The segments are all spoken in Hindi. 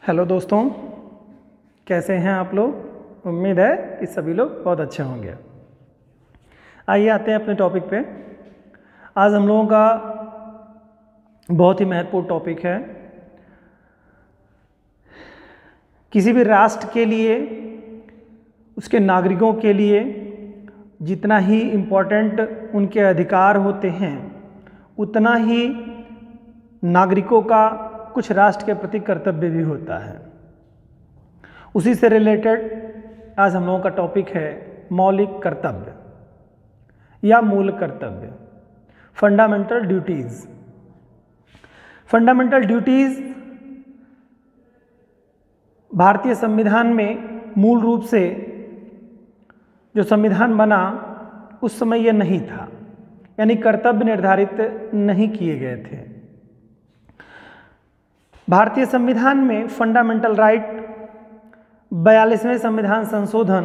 हेलो दोस्तों, कैसे हैं आप लोग। उम्मीद है कि सभी लोग बहुत अच्छे होंगे। आइए आते हैं अपने टॉपिक पे। आज हम लोगों का बहुत ही महत्वपूर्ण टॉपिक है। किसी भी राष्ट्र के लिए, उसके नागरिकों के लिए जितना ही इम्पोर्टेंट उनके अधिकार होते हैं, उतना ही नागरिकों का कुछ राष्ट्र के प्रति कर्तव्य भी होता है। उसी से रिलेटेड आज हम लोगों का टॉपिक है मौलिक कर्तव्य या मूल कर्तव्य, फंडामेंटल ड्यूटीज। फंडामेंटल ड्यूटीज भारतीय संविधान में मूल रूप से जो संविधान बना उस समय यह नहीं था, यानी कर्तव्य निर्धारित नहीं किए गए थे। भारतीय संविधान में फंडामेंटल राइट 42वें संविधान संशोधन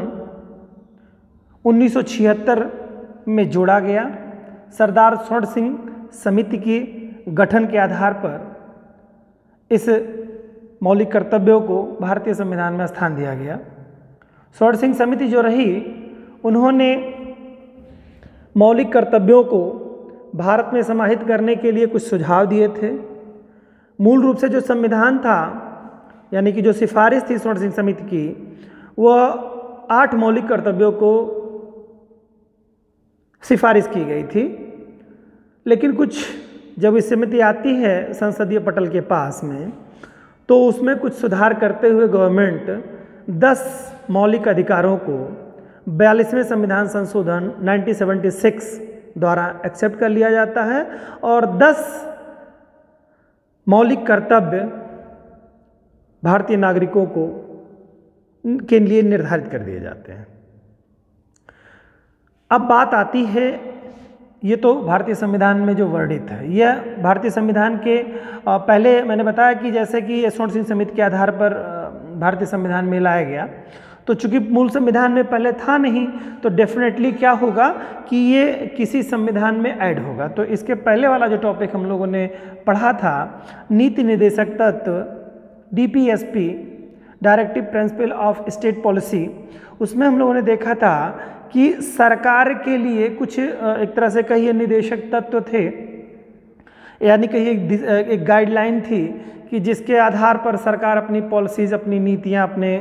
1976 में जोड़ा गया। सरदार स्वर्ण सिंह समिति के गठन के आधार पर इस मौलिक कर्तव्यों को भारतीय संविधान में स्थान दिया गया। स्वर्ण सिंह समिति जो रही, उन्होंने मौलिक कर्तव्यों को भारत में समाहित करने के लिए कुछ सुझाव दिए थे। मूल रूप से जो संविधान था, यानी कि जो सिफारिश थी स्वर्ण सिंह समिति की, वह 8 मौलिक कर्तव्यों को सिफारिश की गई थी। लेकिन कुछ जब इस समिति आती है संसदीय पटल के पास में, तो उसमें कुछ सुधार करते हुए गवर्नमेंट 10 मौलिक अधिकारों को 42वें संविधान संशोधन 1976 द्वारा एक्सेप्ट कर लिया जाता है और 10 मौलिक कर्तव्य भारतीय नागरिकों को के लिए निर्धारित कर दिए जाते हैं। अब बात आती है, ये तो भारतीय संविधान में जो वर्णित है, यह भारतीय संविधान के पहले मैंने बताया कि जैसे कि स्वर्ण सिंह समिति के आधार पर भारतीय संविधान में लाया गया, तो चूंकि मूल संविधान में पहले था नहीं, तो डेफिनेटली क्या होगा कि ये किसी संविधान में ऐड होगा। तो इसके पहले वाला जो टॉपिक हम लोगों ने पढ़ा था, नीति निर्देशक तत्व DPSP, directive principle of state policy, उसमें हम लोगों ने देखा था कि सरकार के लिए कुछ एक तरह से कहिए निर्देशक तत्व थे, यानी कहिए एक गाइडलाइन थी कि जिसके आधार पर सरकार अपनी पॉलिसीज़, अपनी नीतियां अपने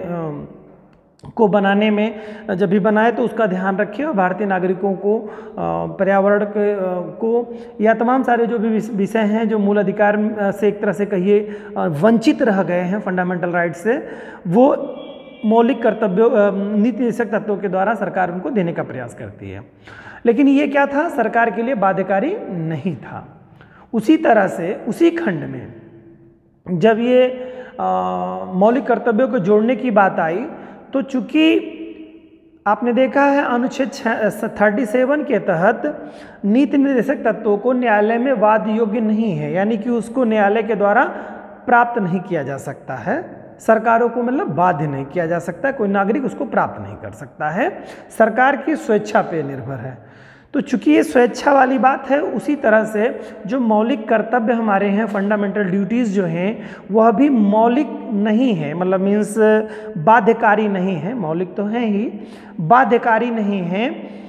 को बनाने में जब भी बनाए तो उसका ध्यान रखे और भारतीय नागरिकों को, पर्यावरण को या तमाम सारे जो भी विषय हैं जो मूल अधिकार से एक तरह से कहिए वंचित रह गए हैं फंडामेंटल राइट से, वो मौलिक कर्तव्यों, नीति निर्देशक तत्वों के द्वारा सरकार उनको देने का प्रयास करती है। लेकिन ये क्या था, सरकार के लिए बाध्यकारी नहीं था। उसी तरह से उसी खंड में जब ये मौलिक कर्तव्यों को जोड़ने की बात आई, तो चूंकि आपने देखा है अनुच्छेद 37 के तहत नीति निर्देशक तत्वों को न्यायालय में वाद योग्य नहीं है, यानी कि उसको न्यायालय के द्वारा प्राप्त नहीं किया जा सकता है। सरकारों को मतलब बाध्य नहीं किया जा सकता, कोई नागरिक उसको प्राप्त नहीं कर सकता है, सरकार की स्वेच्छा पे निर्भर है। तो चूंकि ये स्वेच्छा वाली बात है, उसी तरह से जो मौलिक कर्तव्य हमारे हैं, फंडामेंटल ड्यूटीज़ जो हैं, वह भी मौलिक नहीं है, मतलब मीन्स बाध्यकारी नहीं है। मौलिक तो हैं ही, बाध्यकारी नहीं है।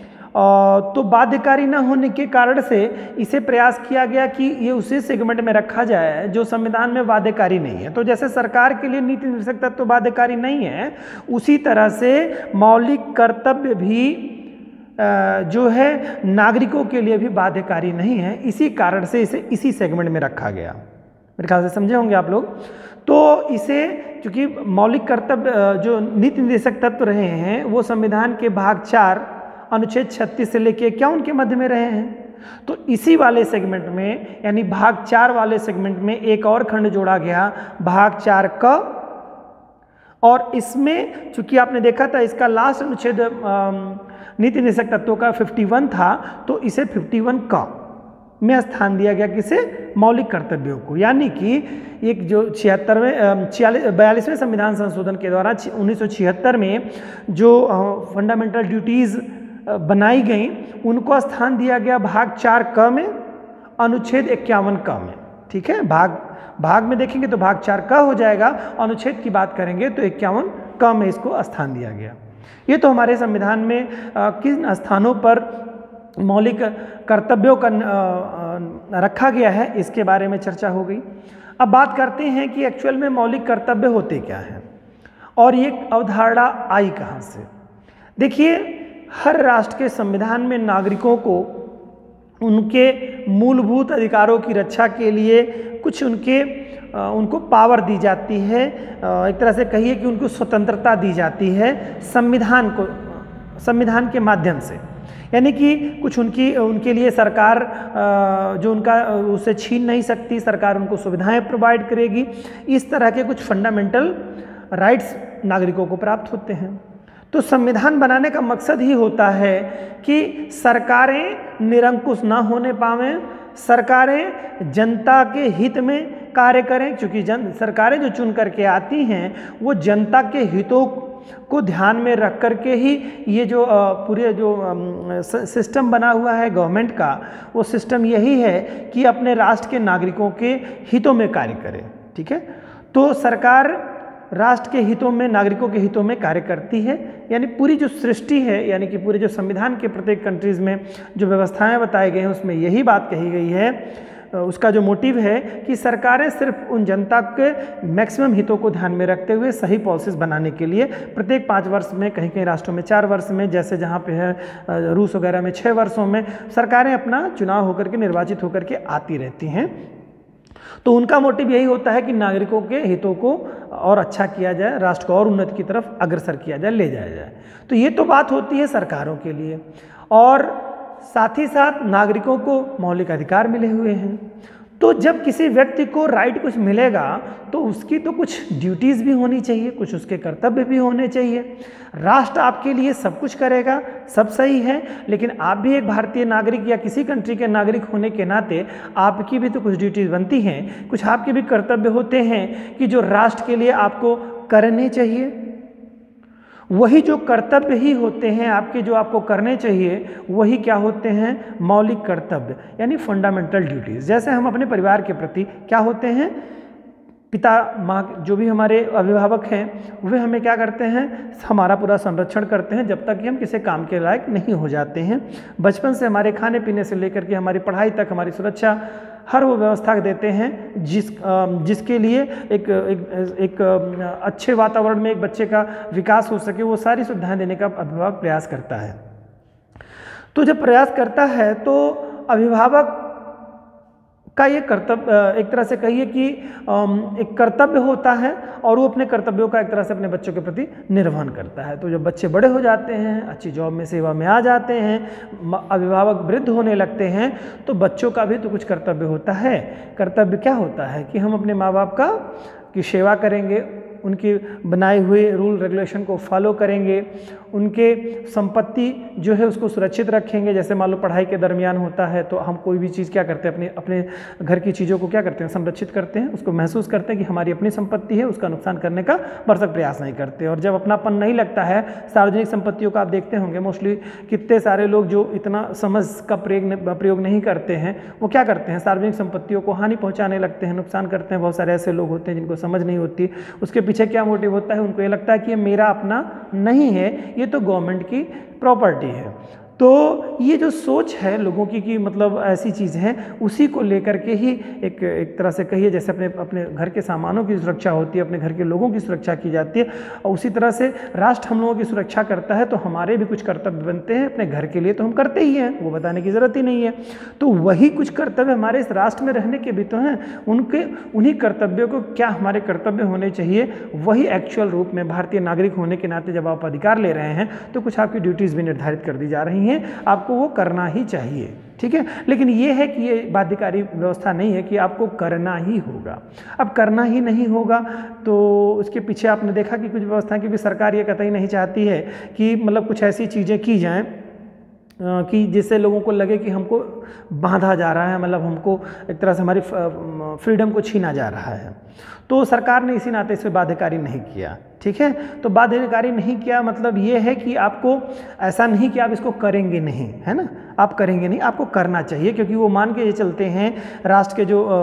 तो बाध्यकारी न होने के कारण से इसे प्रयास किया गया कि ये उसी सेगमेंट में रखा जाए जो संविधान में बाध्यकारी नहीं है। तो जैसे सरकार के लिए नीति निर्देशक तत्व बाध्यकारी नहीं है, उसी तरह से मौलिक कर्तव्य भी जो है नागरिकों के लिए भी बाध्यकारी नहीं है। इसी कारण से इसे इसी सेगमेंट में रखा गया। मेरे ख्याल से समझे होंगे आप लोग। तो इसे चूंकि मौलिक कर्तव्य जो नीति निर्देशक तत्व रहे हैं, वो संविधान के भाग 4 अनुच्छेद 36 से लेके 51 के मध्य में रहे हैं। तो इसी वाले सेगमेंट में, यानी भाग 4 वाले सेगमेंट में एक और खंड जोड़ा गया, भाग 4 क, और इसमें चूंकि आपने देखा था इसका लास्ट अनुच्छेद नीति निर्देशक तत्वों का 51 था, तो इसे 51 का में स्थान दिया गया, किसे, मौलिक कर्तव्यों को। यानी कि एक जो 42वें संविधान संशोधन के द्वारा 1976 में जो फंडामेंटल ड्यूटीज़ बनाई गई, उनको स्थान दिया गया भाग 4 क में, अनुच्छेद 51 क में। ठीक है, भाग में देखेंगे तो भाग 4 क हो जाएगा, अनुच्छेद की बात करेंगे तो 51 क में इसको स्थान दिया गया। ये तो हमारे संविधान में किन स्थानों पर मौलिक कर्तव्यों का रखा गया है इसके बारे में चर्चा हो गई। अब बात करते हैं कि एक्चुअल में मौलिक कर्तव्य होते क्या हैं और ये अवधारणा आई कहाँ से। देखिए, हर राष्ट्र के संविधान में नागरिकों को उनके मूलभूत अधिकारों की रक्षा के लिए कुछ उनको पावर दी जाती है, एक तरह से कहिए कि उनको स्वतंत्रता दी जाती है संविधान के माध्यम से। यानी कि कुछ उनके लिए सरकार जो उनका उसे छीन नहीं सकती, सरकार उनको सुविधाएं प्रोवाइड करेगी। इस तरह के कुछ फंडामेंटल राइट्स नागरिकों को प्राप्त होते हैं। तो संविधान बनाने का मकसद ही होता है कि सरकारें निरंकुश ना होने पावें, सरकारें जनता के हित में कार्य करें, क्योंकि सरकारें जो चुन करके आती हैं वो जनता के हितों को ध्यान में रख करके ही ये जो पूरे जो सिस्टम बना हुआ है गवर्नमेंट का, वो सिस्टम यही है कि अपने राष्ट्र के नागरिकों के हितों में कार्य करे। ठीक है, तो सरकार राष्ट्र के हितों में, नागरिकों के हितों में कार्य करती है। यानी पूरी जो सृष्टि है, यानी कि पूरे जो संविधान के प्रत्येक कंट्रीज़ में जो व्यवस्थाएं बताई गई हैं उसमें यही बात कही गई है, उसका जो मोटिव है कि सरकारें सिर्फ उन जनता के मैक्सिमम हितों को ध्यान में रखते हुए सही पॉलिसीज बनाने के लिए प्रत्येक 5 वर्ष में, कहीं कहीं राष्ट्रों में 4 वर्ष में, जैसे जहाँ पे है रूस वगैरह में 6 वर्षों में सरकारें अपना चुनाव होकर के, निर्वाचित होकर के आती रहती हैं। तो उनका मोटिव यही होता है कि नागरिकों के हितों को और अच्छा किया जाए, राष्ट्र को और उन्नति की तरफ अग्रसर किया जाए, ले जाया जाए। तो ये तो बात होती है सरकारों के लिए, और साथ ही साथ नागरिकों को मौलिक अधिकार मिले हुए हैं। तो जब किसी व्यक्ति को राइट कुछ मिलेगा तो उसकी तो कुछ ड्यूटीज़ भी होनी चाहिए, कुछ उसके कर्तव्य भी होने चाहिए। राष्ट्र आपके लिए सब कुछ करेगा, सब सही है, लेकिन आप भी एक भारतीय नागरिक या किसी कंट्री के नागरिक होने के नाते आपकी भी तो कुछ ड्यूटीज़ बनती हैं, कुछ आपके भी कर्तव्य होते हैं कि जो राष्ट्र के लिए आपको करने चाहिए। वही जो कर्तव्य ही होते हैं आपके, जो आपको करने चाहिए, वही क्या होते हैं, मौलिक कर्तव्य, यानी फंडामेंटल ड्यूटीज़। जैसे हम अपने परिवार के प्रति क्या होते हैं, पिता माँ जो भी हमारे अभिभावक हैं वे हमें क्या करते हैं, हमारा पूरा संरक्षण करते हैं जब तक कि हम किसी काम के लायक नहीं हो जाते हैं। बचपन से हमारे खाने पीने से लेकर के हमारी पढ़ाई तक, हमारी सुरक्षा, हर वो व्यवस्था देते हैं जिसके लिए एक अच्छे वातावरण में एक बच्चे का विकास हो सके, वो सारी सुविधाएं देने का अभिभावक प्रयास करता है। तो जब प्रयास करता है तो अभिभावक का ये कर्तव्य, एक तरह से कहिए कि एक कर्तव्य होता है, और वो अपने कर्तव्यों का एक तरह से अपने बच्चों के प्रति निर्वहन करता है। तो जब बच्चे बड़े हो जाते हैं, अच्छी जॉब में, सेवा में आ जाते हैं, अभिभावक वृद्ध होने लगते हैं, तो बच्चों का भी तो कुछ कर्तव्य होता है। कर्तव्य क्या होता है कि हम अपने माँ बाप की सेवा करेंगे, उनके बनाए हुए रूल रेगुलेशन को फॉलो करेंगे, उनके संपत्ति जो है उसको सुरक्षित रखेंगे। जैसे मान लो पढ़ाई के दरमियान होता है तो हम कोई भी चीज़ क्या करते हैं, अपने घर की चीज़ों को क्या करते हैं, संरक्षित करते हैं, उसको महसूस करते हैं कि हमारी अपनी संपत्ति है, उसका नुकसान करने का भरसक प्रयास नहीं करते। और जब अपनापन नहीं लगता है, सार्वजनिक संपत्तियों का आप देखते होंगे मोस्टली कितने सारे लोग जो इतना समझ का प्रयोग नहीं करते हैं, वो क्या करते हैं, सार्वजनिक संपत्तियों को हानि पहुँचाने लगते हैं, नुकसान करते हैं। बहुत सारे ऐसे लोग होते हैं जिनको समझ नहीं होती, उसके पीछे क्या मोटिव होता है, उनको ये लगता है कि ये मेरा अपना नहीं है, ये तो गवर्नमेंट की प्रॉपर्टी है। तो ये जो सोच है लोगों की कि मतलब ऐसी चीज़ है, उसी को लेकर के ही एक तरह से कहिए जैसे अपने घर के सामानों की सुरक्षा होती है, अपने घर के लोगों की सुरक्षा की जाती है, और उसी तरह से राष्ट्र हम लोगों की सुरक्षा करता है। तो हमारे भी कुछ कर्तव्य बनते हैं अपने घर के लिए, तो हम करते ही हैं, वो बताने की ज़रूरत ही नहीं है। तो वही कुछ कर्तव्य हमारे इस राष्ट्र में रहने के भी तो हैं, उन्हीं कर्तव्यों को क्या हमारे कर्तव्य होने चाहिए, वही एक्चुअल रूप में भारतीय नागरिक होने के नाते जब आप अधिकार ले रहे हैं तो कुछ आपकी ड्यूटीज़ भी निर्धारित कर दी जा रही हैं, आपको वो करना ही चाहिए। ठीक है, लेकिन ये है कि ये बाध्यकारी व्यवस्था नहीं है कि आपको करना ही होगा। अब करना ही नहीं होगा तो उसके पीछे आपने देखा कि कुछ व्यवस्थाएं, क्योंकि सरकार ये कतई नहीं चाहती है कि मतलब कुछ ऐसी चीज़ें की जाएं कि जिससे लोगों को लगे कि हमको बांधा जा रहा है, मतलब हमको एक तरह से हमारी फ्रीडम को छीना जा रहा है। तो सरकार ने इसी नाते इस पर बाध्यकारी नहीं किया। ठीक है, तो बाध्यकारी नहीं किया मतलब ये है कि आपको ऐसा नहीं कि आप इसको करेंगे नहीं, है ना, आप करेंगे नहीं, आपको करना चाहिए, क्योंकि वो मान के ये चलते हैं राष्ट्र के जो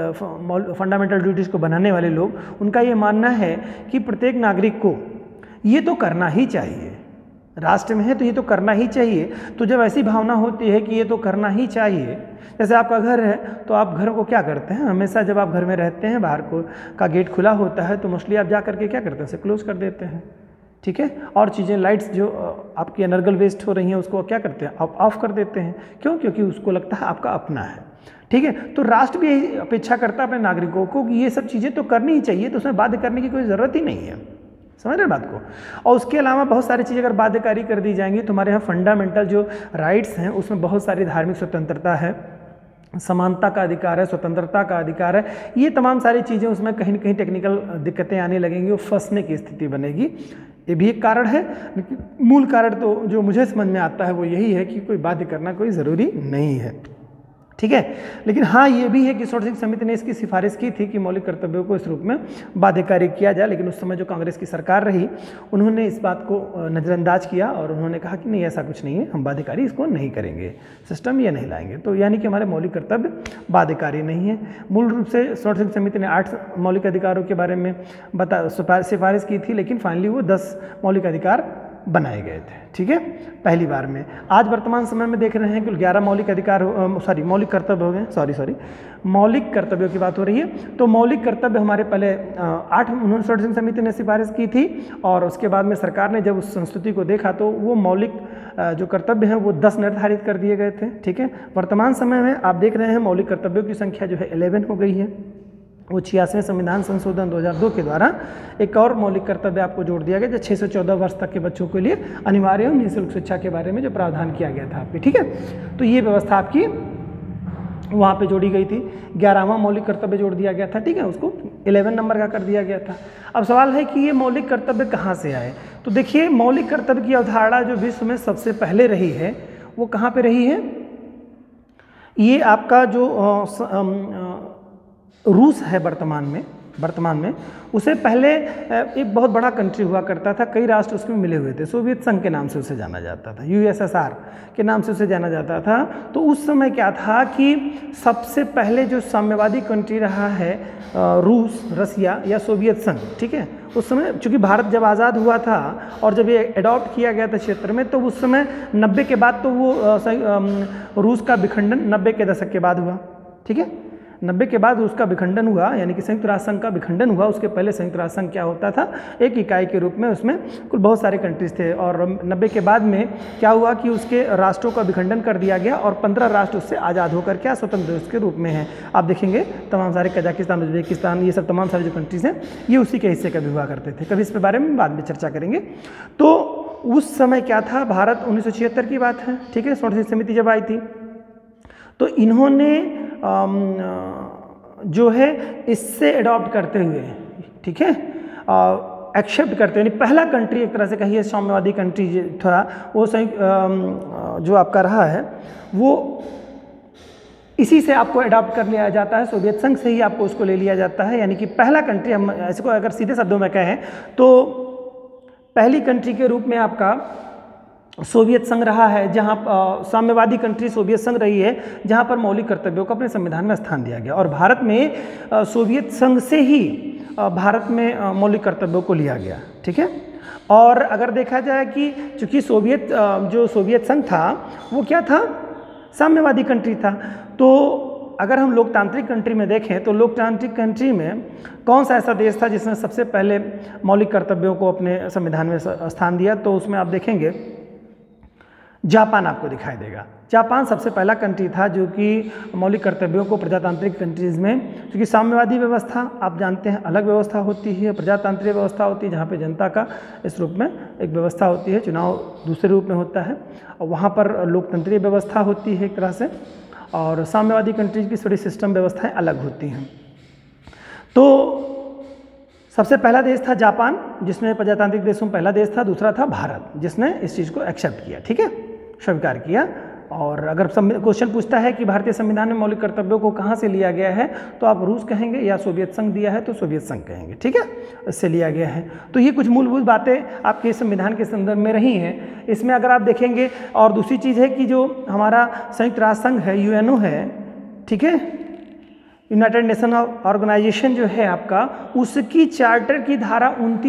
फंडामेंटल ड्यूटीज़ को बनाने वाले लोग, उनका ये मानना है कि प्रत्येक नागरिक को ये तो करना ही चाहिए, राष्ट्र में है तो ये तो करना ही चाहिए। तो जब ऐसी भावना होती है कि ये तो करना ही चाहिए, जैसे आपका घर है तो आप घर को क्या करते हैं, हमेशा जब आप घर में रहते हैं बाहर का गेट खुला होता है तो मोस्टली आप जा करके क्या करते हैं, उसे क्लोज कर देते हैं। ठीक है, और चीज़ें लाइट्स जो आपकी एनर्गल वेस्ट हो रही हैं उसको क्या करते हैं, आप ऑफ कर देते हैं। क्यों? क्योंकि उसको लगता है आपका अपना है। ठीक है, तो राष्ट्र भी यही अपेक्षा करता है अपने नागरिकों को कि ये सब चीज़ें तो करनी ही चाहिए, तो उसमें बाध्य करने की कोई ज़रूरत ही नहीं है। समझ रहे बात को? और उसके अलावा बहुत सारी चीज़ें अगर बाध्यकारी कर दी जाएंगी तो हमारे यहाँ फंडामेंटल जो राइट्स हैं उसमें बहुत सारी धार्मिक स्वतंत्रता है, समानता का अधिकार है, स्वतंत्रता का अधिकार है, ये तमाम सारी चीज़ें उसमें कहीं न कहीं टेक्निकल दिक्कतें आने लगेंगी, वो फंसने की स्थिति बनेगी। ये भी एक कारण है, लेकिन मूल कारण तो जो मुझे समझ में आता है वो यही है कि कोई बाध्य करना कोई ज़रूरी नहीं है। ठीक है, लेकिन हाँ ये भी है कि सोर्सिंग समिति ने इसकी सिफारिश की थी कि मौलिक कर्तव्यों को इस रूप में बाध्यकारी किया जाए, लेकिन उस समय जो कांग्रेस की सरकार रही उन्होंने इस बात को नज़रअंदाज किया और उन्होंने कहा कि नहीं ऐसा कुछ नहीं है, हम बाध्यकारी इसको नहीं करेंगे, सिस्टम ये नहीं लाएंगे। तो यानी कि हमारे मौलिक कर्तव्य बाध्यकारी नहीं है। मूल रूप से सोर्सिंग समिति ने 8 मौलिक अधिकारों के बारे में सिफारिश की थी, लेकिन फाइनली वो 10 मौलिक अधिकार बनाए गए थे। ठीक है, पहली बार में। आज वर्तमान समय में देख रहे हैं कि 11 मौलिक अधिकार मौलिक कर्तव्य हो गए, मौलिक कर्तव्यों की बात हो रही है। तो मौलिक कर्तव्य हमारे पहले 8 सोर्सिंग समिति ने सिफारिश की थी और उसके बाद में सरकार ने जब उस संस्तुति को देखा तो वो मौलिक जो कर्तव्य हैं वो 10 निर्धारित कर दिए गए थे। ठीक है, वर्तमान समय में आप देख रहे हैं मौलिक कर्तव्यों की संख्या जो है 11 हो गई है। वो 86वें संविधान संशोधन 2002 के द्वारा एक और मौलिक कर्तव्य आपको जोड़ दिया गया जो 6 से 14 वर्ष तक के बच्चों के लिए अनिवार्य एवं निःशुल्क शिक्षा के बारे में जो प्रावधान किया गया था आपकी। ठीक है, तो ये व्यवस्था आपकी वहाँ पे जोड़ी गई थी। 11वां मौलिक कर्तव्य जोड़ दिया गया था। ठीक है, उसको 11 नंबर का कर दिया गया था। अब सवाल है कि ये मौलिक कर्तव्य कहाँ से आए। तो देखिए, मौलिक कर्तव्य की अवधारणा जो विश्व में सबसे पहले रही है वो कहाँ पे रही है, ये आपका जो रूस है वर्तमान में उसे पहले एक बहुत बड़ा कंट्री हुआ करता था, कई राष्ट्र उसमें मिले हुए थे, सोवियत संघ के नाम से उसे जाना जाता था, यूएसएसआर के नाम से उसे जाना जाता था। तो उस समय क्या था कि सबसे पहले जो साम्यवादी कंट्री रहा है रूस, रसिया या सोवियत संघ। ठीक है, उस समय चूँकि भारत जब आज़ाद हुआ था और जब ये अडॉप्ट किया गया था क्षेत्र में, तो उस समय 90 के बाद तो वो रूस का विखंडन 90 के दशक के बाद हुआ। ठीक है, 90 के बाद उसका विखंडन हुआ, यानी कि संयुक्त राष्ट्र संघ का विखंडन हुआ। उसके पहले संयुक्त राष्ट्र संघ क्या होता था, एक इकाई के रूप में उसमें कुल बहुत सारे कंट्रीज थे। और 90 के बाद में क्या हुआ कि उसके राष्ट्रों का विखंडन कर दिया गया और 15 राष्ट्र उससे आज़ाद होकर क्या स्वतंत्र देश के रूप में हैं। आप देखेंगे तमाम सारे कजाकिस्तान, उज्बेकिस्तान, ये सब तमाम सारे जो कंट्रीज़ हैं ये उसी के हिस्से का भी हुआ करते थे। कभी इस बारे में बाद में चर्चा करेंगे। तो उस समय क्या था, भारत 1976 की बात है। ठीक है, सोर्सिंग समिति जब आई थी तो इन्होंने जो है इससे अडॉप्ट करते हुए, ठीक है, एक्सेप्ट करते हुए, पहला कंट्री एक तरह से कहिए साम्यवादी कंट्री था वो जो आपका रहा है वो इसी से आपको अडॉप्ट कर लिया जाता है, सोवियत संघ से ही आपको उसको ले लिया जाता है। यानी कि पहला कंट्री, हम इसको अगर सीधे शब्दों में कहें तो पहली कंट्री के रूप में आपका सोवियत संघ रहा है, जहाँ साम्यवादी कंट्री सोवियत संघ रही है, जहाँ पर मौलिक कर्तव्यों को अपने संविधान में स्थान दिया गया। और भारत में सोवियत संघ से ही भारत में मौलिक कर्तव्यों को लिया गया। ठीक है, और अगर देखा जाए कि चूँकि जो सोवियत संघ था वो क्या था, साम्यवादी कंट्री था। तो अगर हम लोकतांत्रिक कंट्री में देखें तो लोकतांत्रिक कंट्री में कौन सा ऐसा देश था जिसने सबसे पहले मौलिक कर्तव्यों को अपने संविधान में स्थान दिया, तो उसमें आप देखेंगे जापान आपको दिखाई देगा। जापान सबसे पहला कंट्री था जो कि मौलिक कर्तव्यों को प्रजातांत्रिक कंट्रीज़ में, क्योंकि साम्यवादी व्यवस्था आप जानते हैं अलग व्यवस्था होती है, प्रजातांत्रिक व्यवस्था होती है जहाँ पे जनता का इस रूप में एक व्यवस्था होती है, चुनाव दूसरे रूप में होता है, और वहाँ पर लोकतंत्रीय व्यवस्था होती है एक तरह से, और साम्यवादी कंट्रीज की थोड़ी सिस्टम व्यवस्थाएँ अलग होती हैं। तो सबसे पहला देश था जापान जिसने प्रजातांत्रिक देशों में पहला देश था, दूसरा था भारत जिसने इस चीज़ को एक्सेप्ट किया। ठीक है, स्वीकार किया। और अगर क्वेश्चन पूछता है कि भारतीय संविधान में मौलिक कर्तव्यों को कहाँ से लिया गया है, तो आप रूस कहेंगे, या सोवियत संघ दिया है तो सोवियत संघ कहेंगे, ठीक है, इससे लिया गया है। तो ये कुछ मूलभूत बातें आपके संविधान के संदर्भ में रही हैं। इसमें अगर आप देखेंगे, और दूसरी चीज़ है कि जो हमारा संयुक्त राष्ट्र संघ है, यूएनओ है, ठीक है, यूनाइटेड नेशन ऑर्गेनाइजेशन जो है आपका, उसकी चार्टर की धारा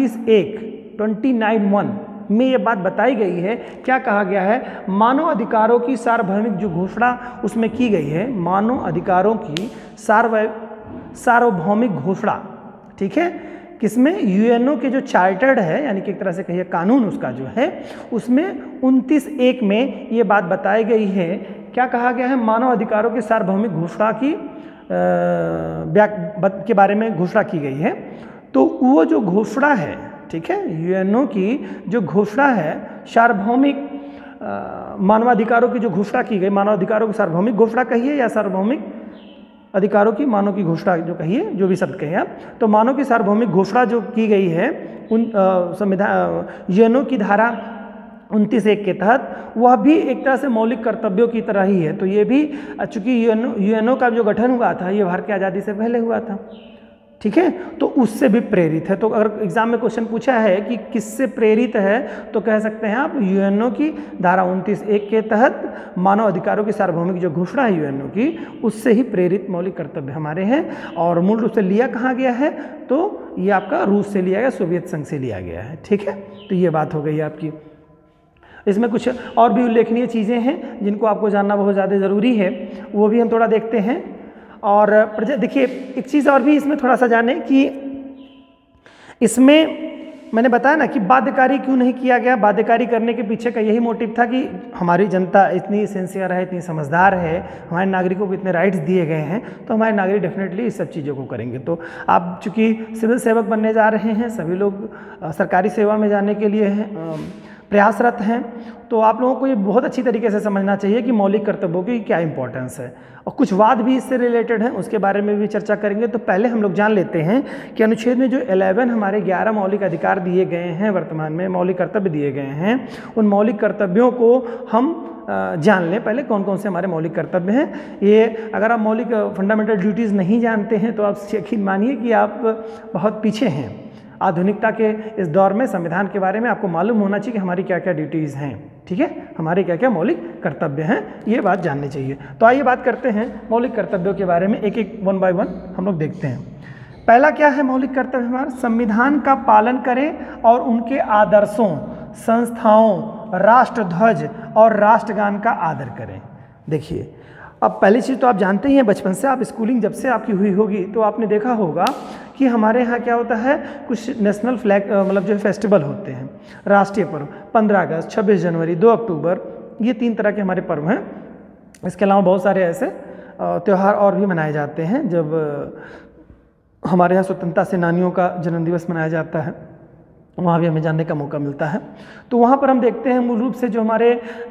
29(1) में ये बात बताई गई है। क्या कहा गया है? मानव अधिकारों की सार्वभौमिक जो घोषणा उसमें की गई है, मानव अधिकारों की सार्वभौमिक घोषणा, ठीक है, किसमें? यूएनओ के जो चार्टर्ड है, यानी कि एक तरह से कहिए कानून उसका जो है, उसमें 29(1) में ये बात बताई गई है। क्या कहा गया है? मानव अधिकारों की सार्वभौमिक घोषणा की के बारे में घोषणा की गई है। तो वो जो घोषणा है, ठीक है, यूएनओ की जो घोषणा है सार्वभौमिक मानवाधिकारों की जो घोषणा की गई, मानवाधिकारों की सार्वभौमिक घोषणा कहिए या सार्वभौमिक अधिकारों की मानव की घोषणा जो कहिए, जो भी शब्द कहिए आप, तो मानव की सार्वभौमिक घोषणा जो की गई है उन संविधान यूएनओ की धारा 29(1) के तहत, वह भी एक तरह से मौलिक कर्तव्यों की तरह ही है। तो ये भी, चूंकि यूएनओ का जो गठन हुआ था ये भारत की आज़ादी से पहले हुआ था, ठीक है, तो उससे भी प्रेरित है। तो अगर एग्जाम में क्वेश्चन पूछा है कि किससे प्रेरित है, तो कह सकते हैं आप यूएनओ की धारा 29(1) के तहत मानव अधिकारों की सार्वभौमिक जो घोषणा है यूएनओ की, उससे ही प्रेरित मौलिक कर्तव्य हमारे हैं। और मूल रूप से लिया कहाँ गया है? तो ये आपका रूस से लिया गया, सोवियत संघ से लिया गया है, ठीक है। तो ये बात हो गई आपकी। इसमें कुछ और भी उल्लेखनीय चीज़ें हैं जिनको आपको जानना बहुत ज़्यादा ज़रूरी है, वो भी हम थोड़ा देखते हैं। और देखिए एक चीज़ और भी इसमें थोड़ा सा जाने कि इसमें मैंने बताया ना कि बाध्यकारी क्यों नहीं किया गया। बाध्यकारी करने के पीछे का यही मोटिव था कि हमारी जनता इतनी सिंसियर है, इतनी समझदार है, हमारे नागरिकों को इतने राइट्स दिए गए हैं, तो हमारे नागरिक डेफिनेटली इस सब चीज़ों को करेंगे। तो आप चूँकि सिविल सेवक बनने जा रहे हैं, सभी लोग सरकारी सेवा में जाने के लिए प्रयासरत हैं, तो आप लोगों को ये बहुत अच्छी तरीके से समझना चाहिए कि मौलिक कर्तव्यों की क्या इंपॉर्टेंस है। और कुछ वाद भी इससे रिलेटेड हैं, उसके बारे में भी चर्चा करेंगे। तो पहले हम लोग जान लेते हैं कि अनुच्छेद में जो 11 हमारे 11 मौलिक अधिकार दिए गए हैं, वर्तमान में मौलिक कर्तव्य दिए गए हैं, उन मौलिक कर्तव्यों को हम जान लें पहले कौन कौन से हमारे मौलिक कर्तव्य हैं। ये अगर आप मौलिक फंडामेंटल ड्यूटीज़ नहीं जानते हैं तो आप यकीन मानिए कि आप बहुत पीछे हैं। आधुनिकता के इस दौर में संविधान के बारे में आपको मालूम होना चाहिए कि हमारी क्या क्या ड्यूटीज़ हैं, ठीक है, हमारे क्या क्या मौलिक कर्तव्य हैं, ये बात जाननी चाहिए। तो आइए बात करते हैं मौलिक कर्तव्यों के बारे में, एक एक 1 by 1 हम लोग देखते हैं। पहला क्या है मौलिक कर्तव्य हमारा? संविधान का पालन करें और उनके आदर्शों, संस्थाओं, राष्ट्रध्वज और राष्ट्रगान का आदर करें। देखिए, अब पहली चीज़ तो आप जानते ही हैं, बचपन से आप स्कूलिंग जब से आपकी हुई होगी तो आपने देखा होगा कि हमारे यहाँ क्या होता है, कुछ नेशनल फ्लैग मतलब जो फेस्टिवल होते हैं, राष्ट्रीय पर्व, 15 अगस्त, 26 जनवरी, 2 अक्टूबर, ये 3 तरह के हमारे पर्व हैं। इसके अलावा बहुत सारे ऐसे त्यौहार और भी मनाए जाते हैं। जब हमारे यहाँ स्वतंत्रता सेनानियों का जन्मदिवस मनाया जाता है, वहाँ भी हमें जानने का मौका मिलता है। तो वहाँ पर हम देखते हैं मूल रूप से जो हमारे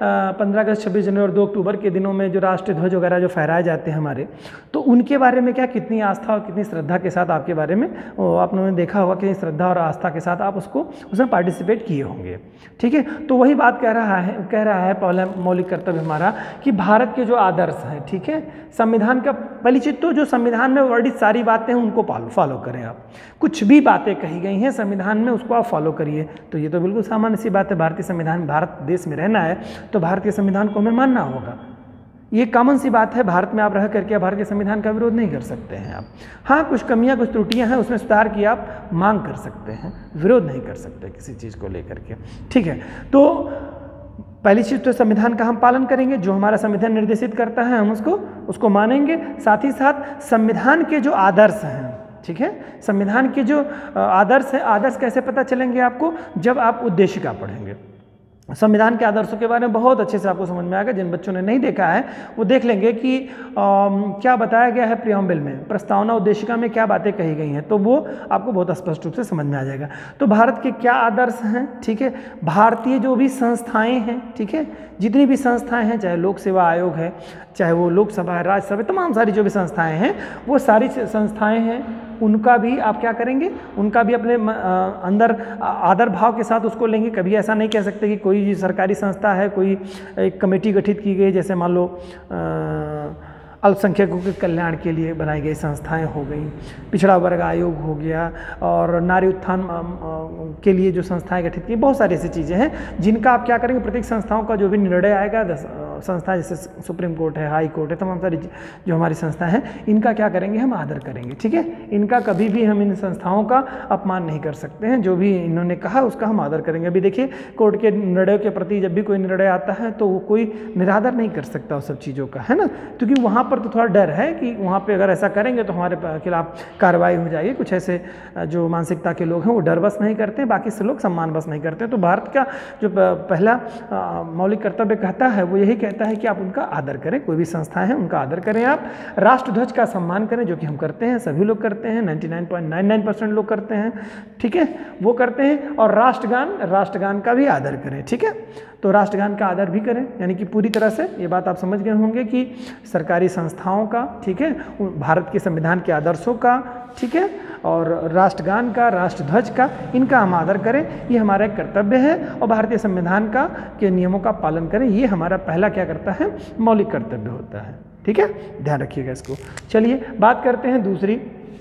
15 अगस्त, 26 जनवरी और 2 अक्टूबर के दिनों में जो राष्ट्रीय ध्वज वगैरह जो फहराए जाते हैं हमारे, तो उनके बारे में क्या कितनी आस्था और कितनी श्रद्धा के साथ आपके बारे में आप लोगों ने देखा होगा कि श्रद्धा और आस्था के साथ आप उसमें पार्टिसिपेट किए होंगे, ठीक है। तो वही बात कह रहा है पहला मौलिक कर्तव्य हमारा कि भारत के जो आदर्श हैं, ठीक है, संविधान का पहली चीज तो जो संविधान में वर्णित सारी बातें हैं उनको फॉलो करें। आप कुछ भी बातें कही गई हैं संविधान में उसको आप फॉलो करिए। तो ये तो बिल्कुल सामान्य सी बात है, भारतीय संविधान, भारत देश में रहना है तो भारतीय संविधान को हमें मानना होगा। ये कॉमन सी बात है, भारत में आप रह करके भारत के संविधान का विरोध नहीं कर सकते हैं आप। हाँ, कुछ कमियां, कुछ त्रुटियां हैं, उसमें सुधार की आप मांग कर सकते हैं, विरोध नहीं कर सकते किसी चीज़ को लेकर के, ठीक है। तो पहली चीज़ तो संविधान का हम पालन करेंगे, जो हमारा संविधान निर्देशित करता है हम उसको मानेंगे। साथ ही साथ संविधान के जो आदर्श हैं, ठीक है, संविधान के जो आदर्श हैं, आदर्श कैसे पता चलेंगे आपको? जब आप उद्देशिका पढ़ेंगे। संविधान के आदर्शों के बारे में बहुत अच्छे से आपको समझ में आएगा। जिन बच्चों ने नहीं देखा है वो देख लेंगे कि क्या बताया गया है प्रियम्बल में, प्रस्तावना उद्देशिका में क्या बातें कही गई हैं, तो वो आपको बहुत स्पष्ट रूप से समझ में आ जाएगा। तो भारत के क्या आदर्श हैं, ठीक है, भारतीय जो भी संस्थाएं हैं, ठीक है, जितनी भी संस्थाएं हैं, चाहे लोक सेवा आयोग है, चाहे वो लोकसभा है, राज्यसभा, तमाम सारी जो भी संस्थाएं हैं, वो सारी संस्थाएं हैं, उनका भी आप क्या करेंगे, उनका भी अपने अंदर आदर भाव के साथ उसको लेंगे। कभी ऐसा नहीं कह सकते कि कोई सरकारी संस्था है, कोई एक कमेटी गठित की गई, जैसे मान लो अल्पसंख्यकों के कल्याण के लिए बनाई गई संस्थाएं हो गई, पिछड़ा वर्ग आयोग हो गया, और नारी उत्थान के लिए जो संस्थाएं गठित की, बहुत सारी ऐसी चीज़ें हैं जिनका आप क्या करेंगे, प्रत्येक संस्थाओं का जो भी निर्णय आएगा, संस्था जैसे सुप्रीम कोर्ट है, हाई कोर्ट है, तमाम सारी जो हमारी संस्थाएं हैं, इनका क्या करेंगे, हम आदर करेंगे। ठीक है, इनका कभी भी हम इन संस्थाओं का अपमान नहीं कर सकते हैं। जो भी इन्होंने कहा उसका हम आदर करेंगे। अभी देखिए, कोर्ट के निर्णयों के प्रति जब भी कोई निर्णय आता है तो वो कोई निरादर नहीं कर सकता उस सब चीज़ों का, है ना, क्योंकि वहाँ पर तो थोड़ा डर है कि वहाँ पे अगर ऐसा करेंगे तो हमारे खिलाफ कार्रवाई हो जाएगी। कुछ ऐसे जो मानसिकता के लोग हैं वो डर बस नहीं करते, बाकी से लोग सम्मान बस नहीं करते। तो भारत का जो पहला मौलिक कर्तव्य कहता है वो यही कहता है कि आप उनका आदर करें, कोई भी संस्थाएं हैं उनका आदर करें, आप राष्ट्रध्वज का सम्मान करें, जो कि हम करते हैं, सभी लोग करते हैं, 99.99% लोग करते हैं। ठीक है, वो करते हैं। और राष्ट्रगान का भी आदर करें। ठीक है, तो राष्ट्रगान का आदर भी करें, यानी कि पूरी तरह से ये बात आप समझ गए होंगे कि सरकारी संस्थाओं का, ठीक है, भारत के संविधान के आदर्शों का, ठीक है, और राष्ट्रगान का, राष्ट्रध्वज का, इनका हम आदर करें, ये हमारा एक कर्तव्य है। और भारतीय संविधान का के नियमों का पालन करें, ये हमारा पहला क्या करता है, मौलिक कर्तव्य होता है। ठीक है, ध्यान रखिएगा इसको। चलिए बात करते हैं दूसरी,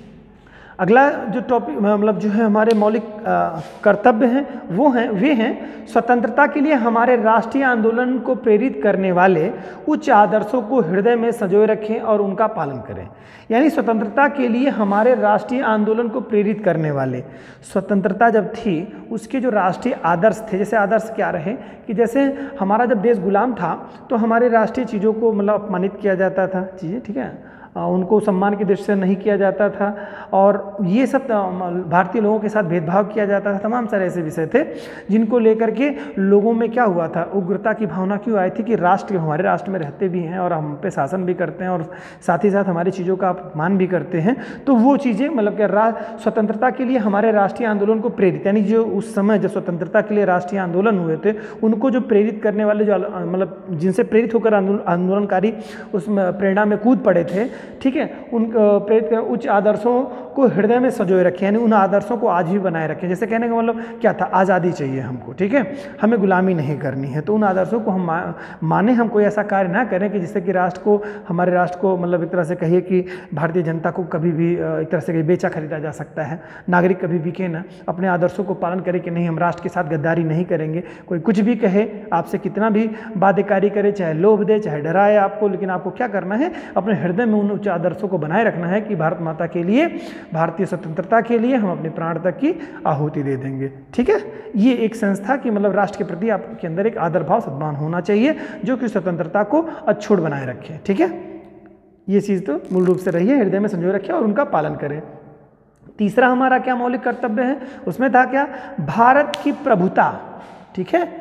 अगला जो टॉपिक मतलब जो है हमारे मौलिक कर्तव्य हैं वो हैं, वे हैं स्वतंत्रता के लिए हमारे राष्ट्रीय आंदोलन को प्रेरित करने वाले उच्च आदर्शों को हृदय में संजोए रखें और उनका पालन करें। यानी स्वतंत्रता के लिए हमारे राष्ट्रीय आंदोलन को प्रेरित करने वाले, स्वतंत्रता जब थी उसके जो राष्ट्रीय आदर्श थे, जैसे आदर्श क्या रहे कि जैसे हमारा जब देश गुलाम था तो हमारे राष्ट्रीय चीज़ों को मतलब अपमानित किया जाता था, चीज़ें, ठीक है, उनको सम्मान की दृष्टि से नहीं किया जाता था, और ये सब भारतीय लोगों के साथ भेदभाव किया जाता था। तमाम सारे ऐसे विषय थे जिनको लेकर के लोगों में क्या हुआ था, उग्रता की भावना क्यों आई थी कि राष्ट्र हमारे राष्ट्र में रहते भी हैं और हम पे शासन भी करते हैं और साथ ही साथ हमारी चीज़ों का अपमान भी करते हैं। तो वो चीज़ें मतलब कि स्वतंत्रता के लिए हमारे राष्ट्रीय आंदोलन को प्रेरित, यानी जो उस समय जब स्वतंत्रता के लिए राष्ट्रीय आंदोलन हुए थे उनको जो प्रेरित करने वाले, जो मतलब जिनसे प्रेरित होकर आंदोलनकारी उस प्रेरणा में कूद पड़े थे, ठीक है, उन प्रेरित कर उच्च आदर्शों को हृदय में संजोए रखें, यानी उन आदर्शों को आज भी बनाए रखें। जैसे कहने का मतलब क्या था, आज़ादी चाहिए हमको, ठीक है, हमें गुलामी नहीं करनी है, तो उन आदर्शों को हम माने, हम कोई ऐसा कार्य ना करें कि जिससे कि राष्ट्र को, हमारे राष्ट्र को मतलब एक तरह से कहिए कि भारतीय जनता को कभी भी एक तरह से बेचा खरीदा जा सकता है। नागरिक कभी भी के ना अपने आदर्शों को पालन करे कि नहीं, हम राष्ट्र के साथ गद्दारी नहीं करेंगे। कोई कुछ भी कहे, आपसे कितना भी बाध्यकारी करे, चाहे लोभ दे, चाहे डराए आपको, लेकिन आपको क्या करना है, अपने हृदय में उन उच्च आदर्शों को बनाए रखना है कि भारत माता के लिए, भारतीय स्वतंत्रता के लिए हम अपने प्राण तक की आहुति दे देंगे। ठीक है, ये एक संस्था की मतलब राष्ट्र के प्रति आपके अंदर एक आदर भाव, सद्भाव होना चाहिए जो कि स्वतंत्रता को अछूट बनाए रखे। ठीक है, ये चीज़ तो मूल रूप से रही है, हृदय में संजोए रखें और उनका पालन करें। तीसरा हमारा क्या मौलिक कर्तव्य है, उसमें था क्या, भारत की प्रभुता, ठीक है,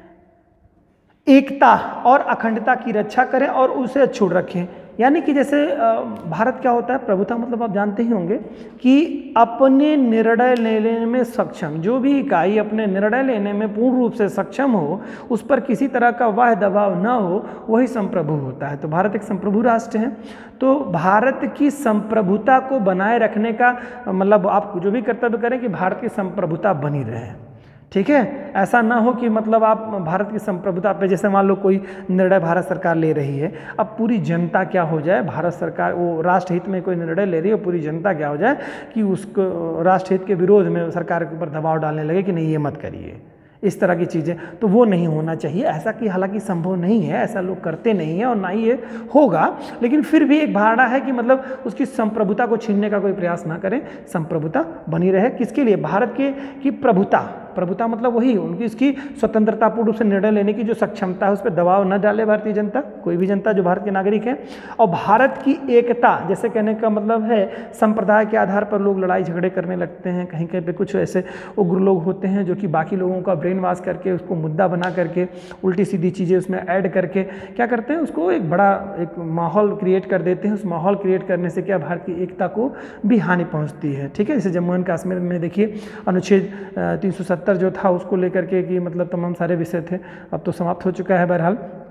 एकता और अखंडता की रक्षा करें और उसे अछूट रखें। यानी कि जैसे भारत क्या होता है, प्रभुता मतलब आप जानते ही होंगे कि अपने निर्णय लेने में सक्षम, जो भी इकाई अपने निर्णय लेने में पूर्ण रूप से सक्षम हो, उस पर किसी तरह का वाह दबाव न हो, वही संप्रभु होता है। तो भारत एक संप्रभु राष्ट्र है, तो भारत की संप्रभुता को बनाए रखने का मतलब आप जो भी कर्तव्य करें कि भारत की संप्रभुता बनी रहे। ठीक है, ऐसा ना हो कि मतलब आप भारत की संप्रभुता पे, जैसे मान लो कोई निर्णय भारत सरकार ले रही है, अब पूरी जनता क्या हो जाए, भारत सरकार वो राष्ट्रहित में कोई निर्णय ले रही है, पूरी जनता क्या हो जाए कि उसको राष्ट्रहित के विरोध में सरकार के ऊपर दबाव डालने लगे कि नहीं ये मत करिए, इस तरह की चीज़ें, तो वो नहीं होना चाहिए। ऐसा कि हालांकि संभव नहीं है, ऐसा लोग करते नहीं हैं और ना ही ये होगा, लेकिन फिर भी एक धारणा है कि मतलब उसकी संप्रभुता को छीनने का कोई प्रयास ना करें, संप्रभुता बनी रहे। किसके लिए, भारत के की प्रभुता, प्रभुता मतलब वही उनकी इसकी स्वतंत्रता पूर्ण रूप से निर्णय लेने की जो सक्षमता है, उस पर दबाव न डाले भारतीय जनता, कोई भी जनता जो भारत के नागरिक है। और भारत की एकता, जैसे कहने का मतलब है संप्रदाय के आधार पर लोग लड़ाई झगड़े करने लगते हैं, कहीं कहीं पे कुछ ऐसे उग्र लोग होते हैं जो कि बाकी लोगों का ब्रेन वॉश करके उसको मुद्दा बना करके उल्टी सीधी चीज़ें उसमें ऐड करके क्या करते हैं, उसको एक बड़ा एक माहौल क्रिएट कर देते हैं। उस माहौल क्रिएट करने से क्या, भारत की एकता को भी हानि पहुँचती है। ठीक है, जैसे जम्मू एंड कश्मीर में देखिए अनुच्छेद 370 जो था उसको लेकर के कि मतलब तमाम सारे विषय थे, अब तो समाप्त हो चुका है बहरहाल,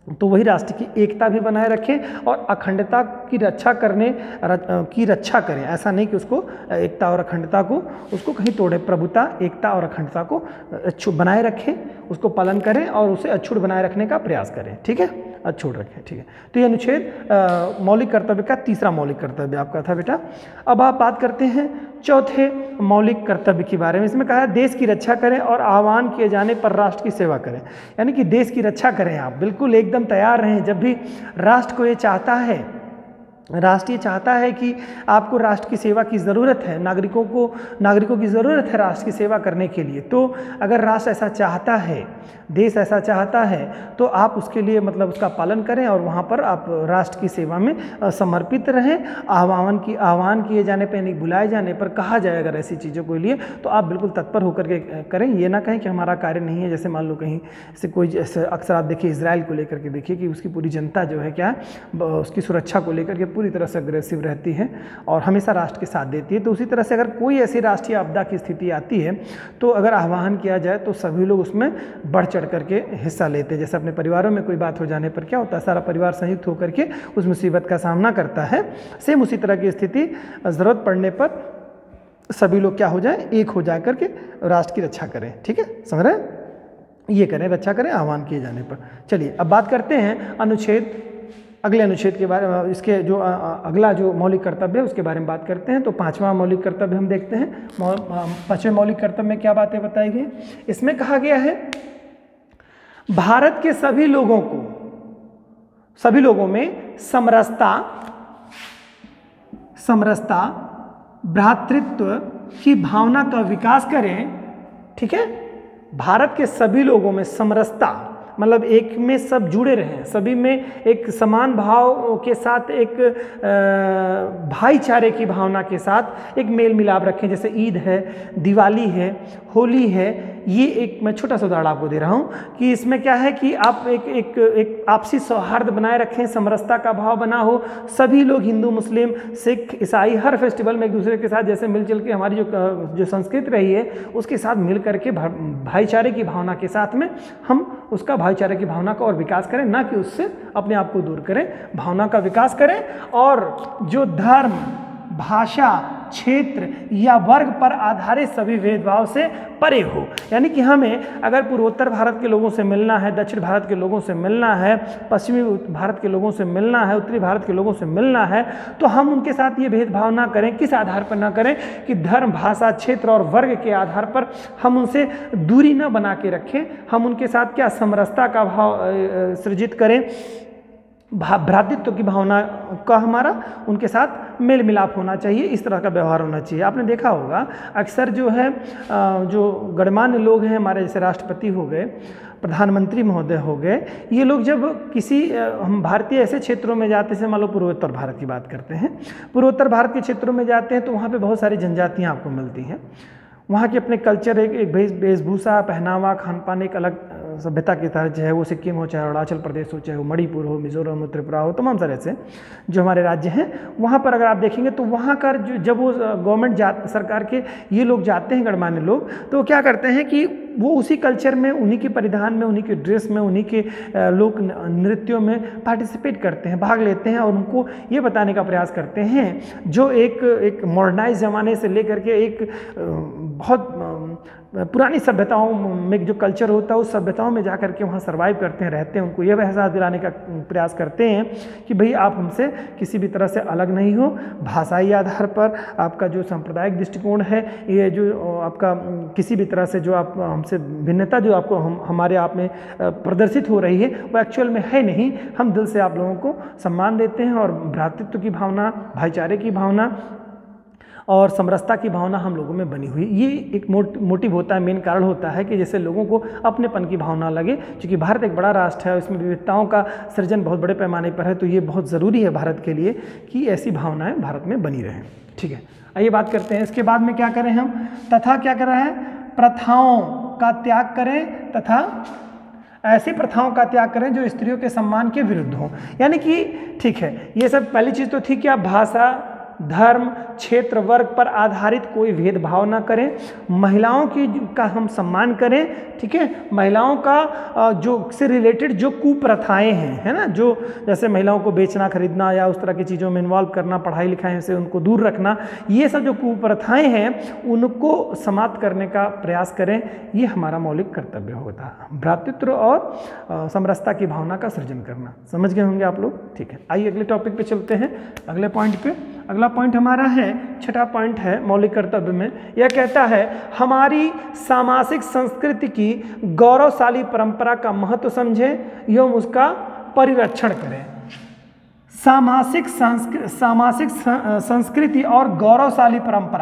तो वही राष्ट्र की एकता भी बनाए रखें और अखंडता की रक्षा करें। ऐसा नहीं कि उसको एकता और अखंडता को उसको कहीं तोड़े। प्रभुता, एकता और अखंडता को अछूट बनाए रखें, उसको पालन करें और उसे अछूट बनाए रखने का प्रयास करें। ठीक है, अछूट रखें। ठीक है, तो ये अनुच्छेद मौलिक कर्तव्य का तीसरा मौलिक कर्तव्य आपका था बेटा। अब आप बात करते हैं चौथे मौलिक कर्तव्य के बारे में। इसमें कहा है देश की रक्षा करें और आह्वान किए जाने पर राष्ट्र की सेवा करें। यानी कि देश की रक्षा करें, आप बिल्कुल एकदम तैयार रहें। जब भी राष्ट्र को ये चाहता है, राष्ट्र ये चाहता है कि आपको राष्ट्र की सेवा की ज़रूरत है, नागरिकों की ज़रूरत है राष्ट्र की सेवा करने के लिए, तो अगर राष्ट्र ऐसा चाहता है, देश ऐसा चाहता है, तो आप उसके लिए मतलब उसका पालन करें और वहाँ पर आप राष्ट्र की सेवा में समर्पित रहें। आह्वान किए जाने पर, नहीं बुलाए जाने पर कहा जाए अगर ऐसी चीज़ों के लिए, तो आप बिल्कुल तत्पर होकर के करें। ये ना कहें कि हमारा कार्य नहीं है। जैसे मान लो कहीं से कोई, जैसे अक्सर आप देखिए इजराइल को लेकर के देखिए कि उसकी पूरी जनता जो है क्या उसकी सुरक्षा को लेकर के पूरी तरह से अग्रेसिव रहती है और हमेशा राष्ट्र के साथ देती है। तो उसी तरह से अगर कोई ऐसी राष्ट्रीय आपदा की स्थिति आती है, तो अगर आह्वान किया जाए तो सभी लोग उसमें बढ़ चढ़ करके हिस्सा लेते हैं। जैसे अपने परिवारों में कोई बात हो जाने पर क्या होता है, सारा परिवार संयुक्त होकर के उस मुसीबत का सामना करता है। सेम उसी तरह की स्थिति ज़रूरत पड़ने पर सभी लोग क्या हो जाए, एक हो जा करके राष्ट्र की रक्षा करें। ठीक है, समझ रहे हैं? ये करें, रक्षा करें आह्वान किए जाने पर। चलिए अब बात करते हैं अगले अनुच्छेद के बारे में। इसके जो अगला जो मौलिक कर्तव्य है उसके बारे में बात करते हैं। तो पांचवा मौलिक कर्तव्य हम देखते हैं। पांचवें मौलिक कर्तव्य में क्या बातें बताई गई? इसमें कहा गया है भारत के सभी लोगों में समरसता, भ्रातृत्व की भावना का विकास करें। ठीक है, भारत के सभी लोगों में समरसता मतलब एक में सब जुड़े रहें, सभी में एक समान भाव के साथ, एक भाईचारे की भावना के साथ एक मेल मिलाप रखें। जैसे ईद है, दिवाली है, होली है, ये एक मैं छोटा सा उदाहरण आपको दे रहा हूँ कि इसमें क्या है कि आप एक आपसी सौहार्द बनाए रखें, समरसता का भाव बना हो। सभी लोग हिंदू, मुस्लिम, सिख, ईसाई हर फेस्टिवल में एक दूसरे के साथ जैसे मिलजुल के हमारी जो संस्कृति रही है उसके साथ मिल करके भाईचारे की भावना के साथ में हम उसका भाईचारे की भावना का और विकास करें, ना कि उससे अपने आप को दूर करें। भावना का विकास करें और जो धर्म, भाषा, क्षेत्र या वर्ग पर आधारित सभी भेदभाव से परे हो। यानी कि हमें अगर पूर्वोत्तर भारत के लोगों से मिलना है, दक्षिण भारत के लोगों से मिलना है, पश्चिमी भारत के लोगों से मिलना है, उत्तरी भारत के लोगों से मिलना है, तो हम उनके साथ ये भेदभाव ना करें। किस आधार पर ना करें कि धर्म, भाषा, क्षेत्र और वर्ग के आधार पर हम उनसे दूरी ना बना के रखें। हम उनके साथ क्या समरसता का भाव सृजित करें, भ्रातृत्व की भावना का हमारा उनके साथ मेल मिलाप होना चाहिए, इस तरह का व्यवहार होना चाहिए। आपने देखा होगा अक्सर जो है जो गणमान्य लोग हैं हमारे, जैसे राष्ट्रपति हो गए, प्रधानमंत्री महोदय हो गए, ये लोग जब किसी हम भारतीय ऐसे क्षेत्रों में जाते हैं, मान लो पूर्वोत्तर भारत की बात करते हैं, पूर्वोत्तर भारत के क्षेत्रों में जाते हैं तो वहाँ पे बहुत सारी जनजातियाँ आपको मिलती हैं। वहाँ के अपने कल्चर, एक वेशभूषा, पहनावा, खान पान एक अलग सभ्यता के तहत जो है, वो सिक्किम हो, चाहे अरुणाचल प्रदेश हो, चाहे वो मणिपुर हो, मिजोरम हो, त्रिपुरा हो, तमाम सारे ऐसे जो हमारे राज्य हैं, वहाँ पर अगर आप देखेंगे तो वहाँ का जब वो गवर्नमेंट सरकार के ये लोग जाते हैं गणमान्य लोग, तो क्या करते हैं कि वो उसी कल्चर में, उन्हीं के परिधान में, उन्हीं के ड्रेस में, उन्हीं के लोक नृत्यों में पार्टिसिपेट करते हैं, भाग लेते हैं और उनको ये बताने का प्रयास करते हैं जो एक मॉडर्नाइज ज़माने से लेकर के एक बहुत पुरानी सभ्यताओं में जो कल्चर होता है उस सभ्यताओं में जाकर के वहाँ सर्वाइव करते हैं, रहते हैं। उनको यह एहसास दिलाने का प्रयास करते हैं कि भाई आप हमसे किसी भी तरह से अलग नहीं हो। भाषाई आधार पर आपका जो सांप्रदायिक दृष्टिकोण है, ये जो आपका किसी भी तरह से जो आप हमसे भिन्नता जो आपको हमारे आप में प्रदर्शित हो रही है वो एक्चुअल में है नहीं। हम दिल से आप लोगों को सम्मान देते हैं और भ्रातृत्व की भावना, भाईचारे की भावना और समरसता की भावना हम लोगों में बनी हुई। ये एक मोटिव होता है, मेन कारण होता है कि जैसे लोगों को अपनेपन की भावना लगे। क्योंकि भारत एक बड़ा राष्ट्र है, इसमें विविधताओं का सृजन बहुत बड़े पैमाने पर है, तो ये बहुत ज़रूरी है भारत के लिए कि ऐसी भावनाएं भारत में बनी रहें। ठीक है, आइए बात करते हैं इसके बाद में क्या करें हम, तथा क्या कर रहे हैं, प्रथाओं का त्याग करें तथा ऐसी प्रथाओं का त्याग करें जो स्त्रियों के सम्मान के विरुद्ध हों। यानी कि ठीक है, ये सब पहली चीज़ तो थी कि आप भाषा, धर्म, क्षेत्र, वर्ग पर आधारित कोई भेदभाव ना करें, महिलाओं की का हम सम्मान करें, ठीक है। महिलाओं का जो से रिलेटेड जो कुप्रथाएं हैं, है ना, जो जैसे महिलाओं को बेचना खरीदना या उस तरह की चीज़ों में इन्वॉल्व करना, पढ़ाई लिखाई से उनको दूर रखना, ये सब जो कुप्रथाएं हैं उनको समाप्त करने का प्रयास करें। ये हमारा मौलिक कर्तव्य होता है। भ्रातृत्व और समरसता की भावना का सृजन करना। समझ गए होंगे आप लोग, ठीक है। आइए अगले टॉपिक पे चलते हैं, अगले पॉइंट पे। अगला पॉइंट हमारा है, छठा पॉइंट है मौलिक कर्तव्य में, यह कहता है हमारी सामाजिक संस्कृति की गौरवशाली परंपरा का महत्व समझें एवं उसका परिरक्षण करें। सामाजिक संस्कृति और गौरवशाली परंपरा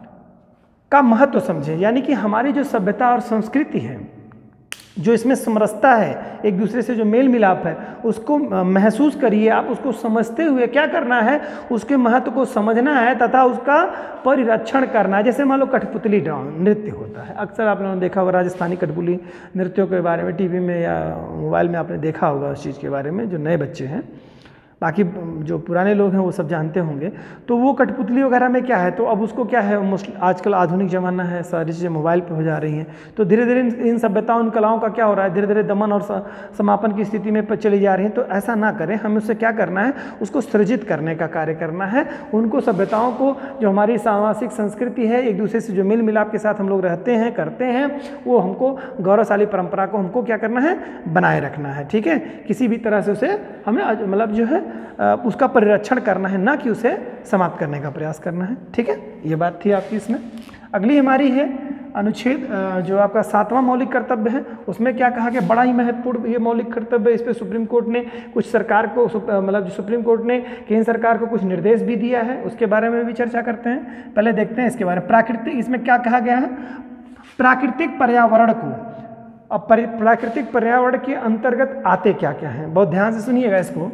का महत्व समझें, यानी कि हमारी जो सभ्यता और संस्कृति है, जो इसमें समरसता है, एक दूसरे से जो मेल मिलाप है, उसको महसूस करिए आप। उसको समझते हुए क्या करना है, उसके महत्व को समझना है तथा उसका परिरक्षण करना है। जैसे मान लो कठपुतली नृत्य होता है, अक्सर आप लोगों ने देखा होगा राजस्थानी कठपुतली नृत्यों के बारे में, टीवी में या मोबाइल में आपने देखा होगा उस चीज़ के बारे में, जो नए बच्चे हैं। बाकी जो पुराने लोग हैं वो सब जानते होंगे। तो वो कठपुतली वगैरह में क्या है, तो अब उसको क्या है, आजकल आधुनिक ज़माना है, सारी चीज़ें मोबाइल पे हो जा रही हैं, तो धीरे धीरे इन सभ्यताओं, इन कलाओं का क्या हो रहा है, धीरे धीरे दमन और समापन की स्थिति में चली जा रही हैं। तो ऐसा ना करें, हमें उससे क्या करना है, उसको सृजित करने का कार्य करना है। उनको सभ्यताओं को, जो हमारी सामाजिक संस्कृति है, एक दूसरे से जो मेल मिलाप के साथ हम लोग रहते हैं, करते हैं, वो हमको गौरवशाली परंपरा को हमको क्या करना है, बनाए रखना है, ठीक है। किसी भी तरह से उसे हमें मतलब जो है उसका परिरक्षण करना है, ना कि उसे समाप्त करने का प्रयास करना है, ठीक है। ये बात थी आपकी इसमें। अगली हमारी है अनुच्छेद जो आपका 7वां मौलिक कर्तव्य है, उसमें क्या कहा कि बड़ा ही महत्वपूर्ण ये मौलिक कर्तव्य है। इस पर सुप्रीम कोर्ट ने कुछ सरकार को मतलब जो सुप्रीम कोर्ट ने केंद्र सरकार को कुछ निर्देश भी दिया है, उसके बारे में भी चर्चा करते हैं। पहले देखते हैं इसके बारे में। प्राकृतिक, इसमें क्या कहा गया है, प्राकृतिक पर्यावरण को, अब प्राकृतिक पर्यावरण के अंतर्गत आते क्या क्या हैं, बहुत ध्यान से सुनिएगा इसको,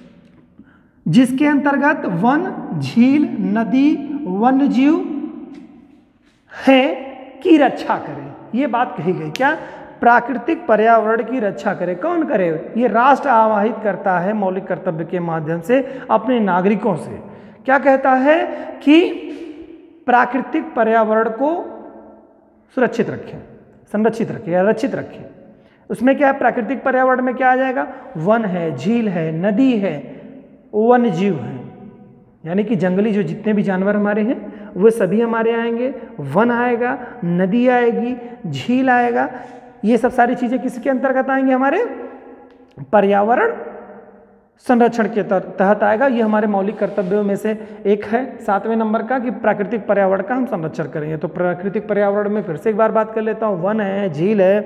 जिसके अंतर्गत वन, झील, नदी, वन्य जीव है की रक्षा करें। ये बात कही गई, क्या, प्राकृतिक पर्यावरण की रक्षा करे। कौन करे, ये राष्ट्र आवाहित करता है मौलिक कर्तव्य के माध्यम से अपने नागरिकों से। क्या कहता है कि प्राकृतिक पर्यावरण को सुरक्षित रखें, संरक्षित रखें या रक्षित रखें। उसमें क्या है, प्राकृतिक पर्यावरण में क्या आ जाएगा, वन है, झील है, नदी है, वन्य जीव हैं, यानी कि जंगली जो जितने भी जानवर हमारे हैं वो सभी हमारे आएंगे, वन आएगा, नदी आएगी, झील आएगा। ये सब सारी चीज़ें किसके अंतर्गत आएंगे, हमारे पर्यावरण संरक्षण के तहत आएगा। ये हमारे मौलिक कर्तव्यों में से एक है 7वें नंबर का, कि प्राकृतिक पर्यावरण का हम संरक्षण करेंगे। तो प्राकृतिक पर्यावरण में फिर से एक बार बात कर लेता हूँ, वन है, झील है,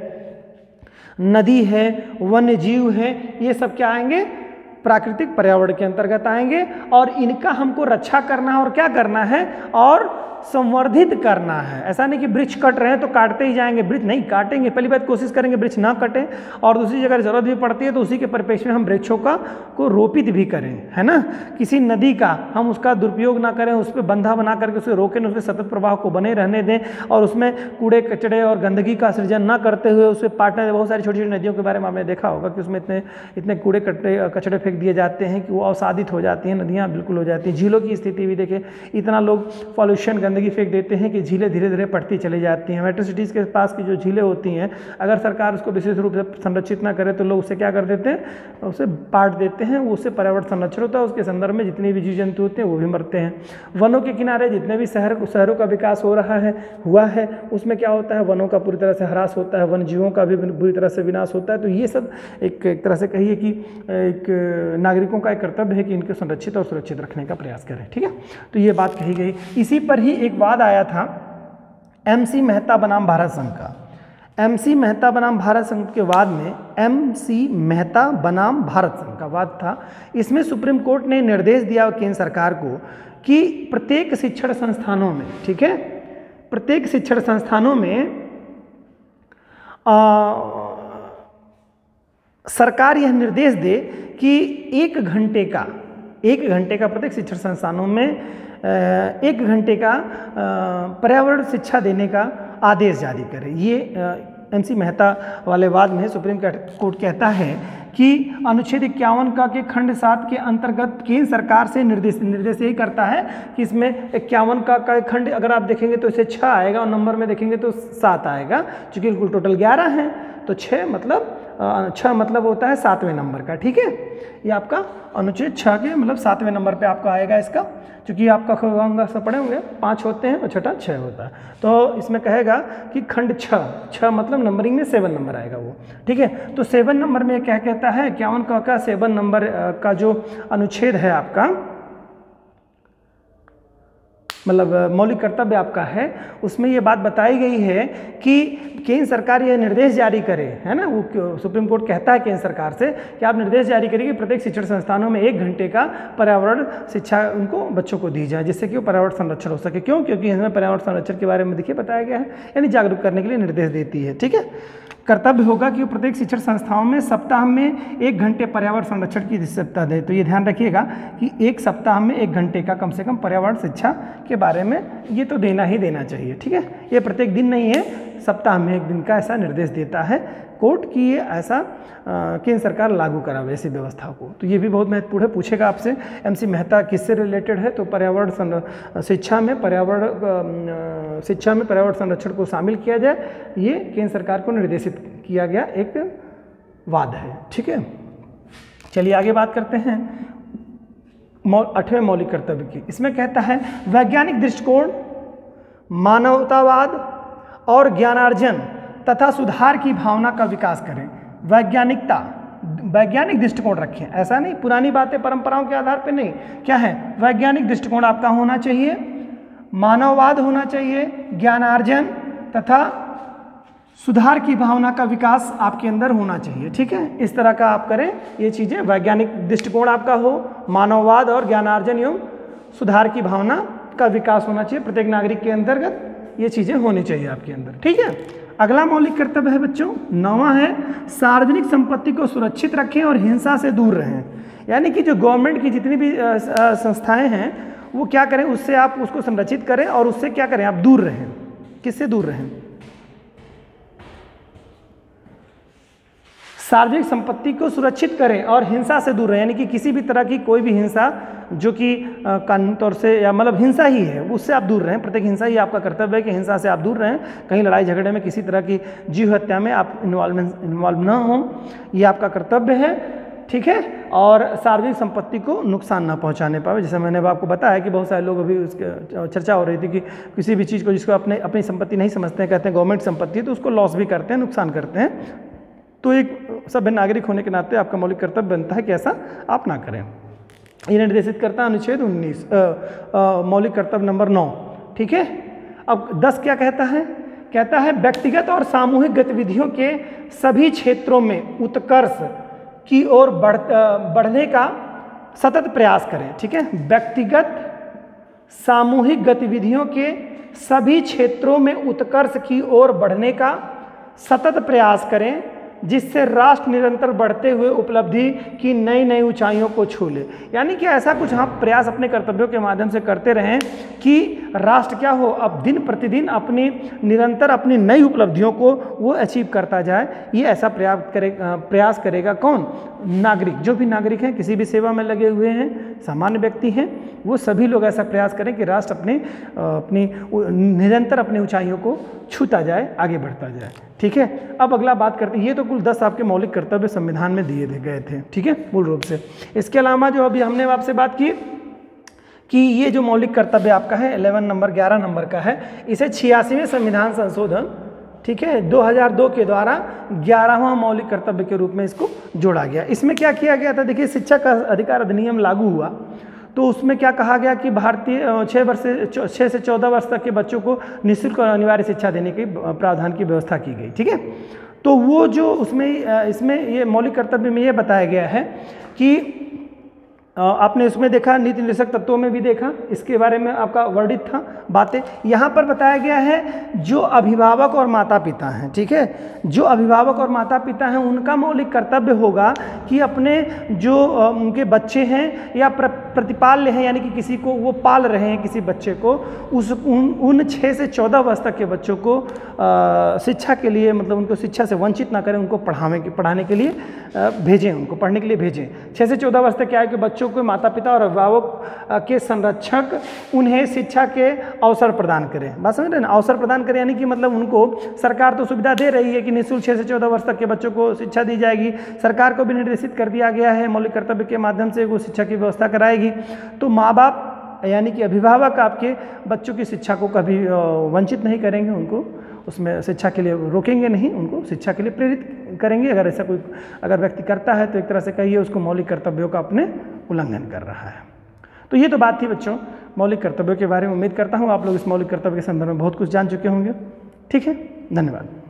नदी है, वन्य जीव है, ये सब क्या आएंगे, प्राकृतिक पर्यावरण के अंतर्गत आएंगे। और इनका हमको रक्षा करना है और क्या करना है, और संवर्धित करना है। ऐसा नहीं कि वृक्ष कट रहे हैं तो काटते ही जाएंगे, वृक्ष नहीं काटेंगे, पहली बात कोशिश करेंगे वृक्ष ना कटें, और दूसरी जगह जरूरत भी पड़ती है तो उसी के परिप्रेक्ष्य में हम वृक्षों को रोपित भी करें, है ना। किसी नदी का हम उसका दुरुपयोग ना करें, उस पर बंधा बना करके उसे रोकें, उसके सतत प्रवाह को बने रहने दें, और उसमें कूड़े कचड़े और गंदगी का सृजन ना करते हुए उसे पाटने। बहुत सारी छोटी छोटी नदियों के बारे में आपने देखा होगा कि उसमें इतने कूड़े कचड़े फेंक दिए जाते हैं कि वो अवसादित हो जाती हैं, नदियाँ बिल्कुल हो जाती हैं। झीलों की स्थिति भी देखें, इतना लोग पॉल्यूशन गंदगी फेंक देते हैं कि झीलें धीरे धीरे पड़ती चली जाती हैं। मेट्रो सिटीज़ के पास की जो झीलें होती हैं, अगर सरकार उसको विशेष रूप से संरक्षित ना करे तो लोग उसे क्या कर देते हैं, उसे पाट देते हैं, उससे पर्यावरण संरक्षण होता है, उसके संदर्भ में जितने भी जीव जंतु होते हैं वो भी मरते हैं। वनों के किनारे जितने भी शहरों का विकास हुआ है उसमें क्या होता है, वनों का पूरी तरह से ह्रास होता है, वन जीवों का भी बुरी तरह से विनाश होता है। तो ये सब एक तरह से कहिए कि एक नागरिकों का एक कर्तव्य है कि इनको संरक्षित और सुरक्षित रखने का प्रयास करें, ठीक है। तो ये बात कही गई। इसी पर ही एक वाद आया था MC मेहता बनाम भारत संघ का। MC मेहता बनाम भारत संघ के वाद में MC मेहता बनाम भारत संघ का वाद था। इसमें सुप्रीम कोर्ट ने निर्देश दिया केंद्र सरकार को कि प्रत्येक शिक्षण संस्थानों में, ठीक है, प्रत्येक शिक्षण संस्थानों में सरकार यह निर्देश दे कि 1 घंटे का प्रत्येक शिक्षण संस्थानों में 1 घंटे का पर्यावरण शिक्षा देने का आदेश जारी करे। ये MC मेहता वाले वाद में सुप्रीम कोर्ट कहता है कि अनुच्छेद 51 का के खंड 7 के अंतर्गत केंद्र सरकार से निर्देश यही करता है कि इसमें 51 का खंड अगर आप देखेंगे तो इसे 6 आएगा और नंबर में देखेंगे तो 7 आएगा, चूँकि कुल टोटल 11 हैं तो 6 मतलब होता है 7वें नंबर का। ठीक है, ये आपका अनुच्छेद 6 के मतलब 7वें नंबर पे आपका आएगा इसका, क्योंकि आपका खंड से पढ़े होंगे 5 होते हैं और छठा 6 होता है। तो इसमें कहेगा कि खंड 6 मतलब नंबरिंग में 7 नंबर आएगा वो। ठीक है, तो 7 नंबर में क्या कहता है, 51 का 7 नंबर का जो अनुच्छेद है आपका, मतलब मौलिक कर्तव्य आपका है, उसमें ये बात बताई गई है कि केंद्र सरकार यह निर्देश जारी करे, है ना, वो सुप्रीम कोर्ट कहता है केंद्र सरकार से कि आप निर्देश जारी करिए कि प्रत्येक शिक्षण संस्थानों में 1 घंटे का पर्यावरण शिक्षा उनको बच्चों को दी जाए, जिससे कि वो पर्यावरण संरक्षण हो सके। क्यों? क्योंकि इसमें पर्यावरण संरक्षण के बारे में देखिए बताया गया है, यानी जागरूक करने के लिए निर्देश देती है। ठीक है, कर्तव्य होगा कि वो प्रत्येक शिक्षण संस्थाओं में सप्ताह में 1 घंटे पर्यावरण संरक्षण की सप्ताह दे। तो ये ध्यान रखिएगा कि 1 सप्ताह में 1 घंटे का कम से कम पर्यावरण शिक्षा के बारे में ये तो देना ही देना चाहिए। ठीक है, ये प्रत्येक दिन नहीं है, सप्ताह में 1 दिन का ऐसा निर्देश देता है कोर्ट कि ये ऐसा केंद्र सरकार लागू करावे ऐसी व्यवस्था को। तो ये भी बहुत महत्वपूर्ण है, पूछेगा आपसे MC मेहता किससे रिलेटेड है, तो पर्यावरण शिक्षा में पर्यावरण संरक्षण को शामिल किया जाए, ये केंद्र सरकार को निर्देशित किया गया एक वाद है। ठीक है, चलिए आगे बात करते हैं 8वें मौलिक कर्तव्य की। इसमें कहता है वैज्ञानिक दृष्टिकोण, मानवतावाद और ज्ञानार्जन तथा सुधार की भावना का विकास करें। वैज्ञानिक दृष्टिकोण रखें, ऐसा नहीं पुरानी बातें परंपराओं के आधार पर नहीं, क्या है, वैज्ञानिक दृष्टिकोण आपका होना चाहिए, मानववाद होना चाहिए, ज्ञानार्जन तथा सुधार की भावना का विकास आपके अंदर होना चाहिए। ठीक है, इस तरह का आप करें ये चीज़ें, वैज्ञानिक दृष्टिकोण आपका हो, मानववाद और ज्ञानार्जन एवं सुधार की भावना का विकास होना चाहिए प्रत्येक नागरिक के अंतर्गत, ये चीज़ें होनी चाहिए आपके अंदर। ठीक है, अगला मौलिक कर्तव्य है बच्चों 9वां है सार्वजनिक संपत्ति को सुरक्षित रखें और हिंसा से दूर रहें। यानी कि जो गवर्नमेंट की जितनी भी संस्थाएं हैं वो क्या करें, उससे आप उसको संरक्षित करें और उससे क्या करें, आप दूर रहें। किससे दूर रहें? सार्वजनिक संपत्ति को सुरक्षित करें और हिंसा से दूर रहें, यानी कि किसी भी तरह की कोई भी हिंसा जो कि कानूनी तौर से या मतलब हिंसा ही है उससे आप दूर रहें। प्रत्येक हिंसा ही आपका कर्तव्य है कि हिंसा से आप दूर रहें, कहीं लड़ाई झगड़े में किसी तरह की जीव हत्या में आप इन्वॉल्व न हों, ये आपका कर्तव्य है। ठीक है, और सार्वजनिक संपत्ति को नुकसान ना पहुंचाने पावे। जैसे मैंने आपको बताया कि बहुत सारे लोग अभी उसके चर्चा हो रही थी कि किसी भी चीज़ को जिसको अपनी संपत्ति नहीं समझते हैं, कहते हैं गवर्नमेंट संपत्ति है, तो उसको लॉस भी करते हैं, नुकसान करते हैं। तो एक सभ्य नागरिक होने के नाते आपका मौलिक कर्तव्य बनता है कि ऐसा आप ना करें। ये निर्देशित करता है अनुच्छेद 19 मौलिक कर्तव्य नंबर 9। ठीक है, अब 10 क्या कहता है? कहता है व्यक्तिगत और सामूहिक गतिविधियों के सभी क्षेत्रों में उत्कर्ष की ओर बढ़ने का सतत प्रयास करें। ठीक है, व्यक्तिगत सामूहिक गतिविधियों के सभी क्षेत्रों में उत्कर्ष की ओर बढ़ने का सतत प्रयास करें, जिससे राष्ट्र निरंतर बढ़ते हुए उपलब्धि की नई नई ऊंचाइयों को छू ले। यानी कि ऐसा कुछ हम प्रयास अपने कर्तव्यों के माध्यम से करते रहें कि राष्ट्र क्या हो, अब दिन प्रतिदिन निरंतर अपनी नई उपलब्धियों को वो अचीव करता जाए। ये ऐसा प्रयास करेगा कौन? नागरिक। जो भी नागरिक हैं, किसी भी सेवा में लगे हुए हैं, सामान्य व्यक्ति हैं, वो सभी लोग ऐसा प्रयास करें कि राष्ट्र अपनी निरंतर अपनी ऊंचाइयों को छूता जाए, आगे बढ़ता जाए। ठीक है, अब अगला बात करते हैं, ये तो कुल 10 आपके मौलिक कर्तव्य संविधान में दिए गए थे। ठीक है, मूल रूप से। इसके अलावा जो अभी हमने आपसे बात की कि ये जो मौलिक कर्तव्य आपका है 11 नंबर का है, इसे 86वें संविधान संशोधन, ठीक है, 2002 के द्वारा 11वां मौलिक कर्तव्य के रूप में इसको जोड़ा गया। इसमें क्या किया गया था? देखिए, शिक्षा का अधिकार अधिनियम लागू हुआ तो उसमें क्या कहा गया कि भारतीय 6 से 14 वर्ष तक के बच्चों को निःशुल्क और अनिवार्य शिक्षा देने के प्रावधान की व्यवस्था की गई। ठीक है, तो वो जो इसमें ये मौलिक कर्तव्य में ये बताया गया है कि आपने इसमें देखा, नीति निर्देशक तत्वों में भी देखा, इसके बारे में आपका वर्णित था बातें। यहाँ पर बताया गया है जो अभिभावक और माता पिता हैं, ठीक है, जो अभिभावक और माता पिता हैं उनका मौलिक कर्तव्य होगा कि अपने जो उनके बच्चे हैं या प्रतिपाल्य हैं, यानी कि किसी को वो पाल रहे हैं किसी बच्चे को, उन 6 से 14 वर्ष तक के बच्चों को शिक्षा के लिए, मतलब उनको शिक्षा से वंचित ना करें, उनको पढ़ाने के लिए भेजें, उनको पढ़ने के लिए भेजें। 6 से 14 वर्ष तक क्या है कि बच्चों को माता पिता और अभिभावक के संरक्षक उन्हें शिक्षा के अवसर प्रदान करें। बात समझ रहे हैं ना, अवसर प्रदान करें यानी कि मतलब उनको सरकार तो सुविधा दे रही है कि निःशुल्क 6 से 14 वर्ष तक के बच्चों को शिक्षा दी जाएगी, सरकार को भी निर्देशित कर दिया गया है मौलिक कर्तव्य के माध्यम से वो शिक्षा की व्यवस्था कराएगी। तो माँ बाप यानी कि अभिभावक आपके बच्चों की शिक्षा को कभी वंचित नहीं करेंगे, उनको उसमें शिक्षा के लिए रोकेंगे नहीं, उनको शिक्षा के लिए प्रेरित करेंगे। अगर ऐसा कोई अगर व्यक्ति करता है तो एक तरह से कहिए उसको मौलिक कर्तव्यों का अपने उल्लंघन कर रहा है। तो ये तो बात थी बच्चों मौलिक कर्तव्यों के बारे में। उम्मीद करता हूँ आप लोग इस मौलिक कर्तव्य के संदर्भ में बहुत कुछ जान चुके होंगे। ठीक है, धन्यवाद।